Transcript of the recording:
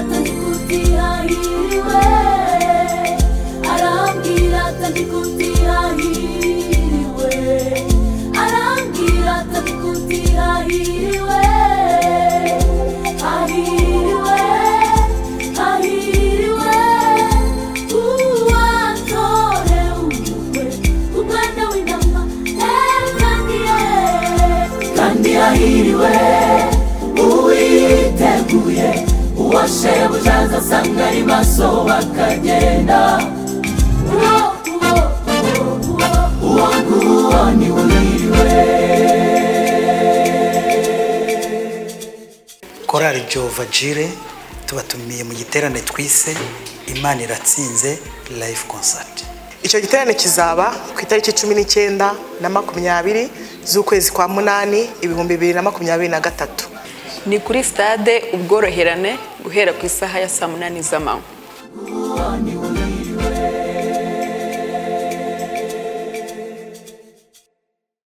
Ahiriwe uwiteguye uwashebuja azasanga ari maso bakagenda uwo nguwo ni uhiriwe. Korali Jehova Jireh tubatumiye mu giterane twise Imana Iratsinze live concert. Icyo giterane kizaba ku itariki 19 na 20 z'ukwezi kwa munani 2023. Ni kuri stade Ubworoherane guhera ku isaha ya 8 z'amanywa.